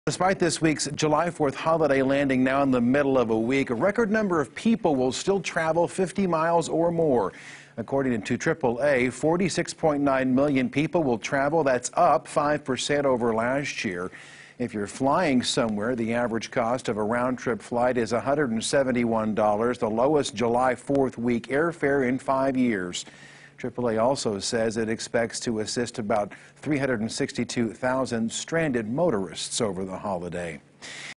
Despite this week's July 4th holiday landing now in the middle of a week, a record number of people will still travel 50 miles or more. According to AAA, 46.9 million people will travel. That's up 5% over last year. If you're flying somewhere, the average cost of a round-trip flight is $171, the lowest July 4th week airfare in 5 years. AAA also says it expects to assist about 362,000 stranded motorists over the holiday.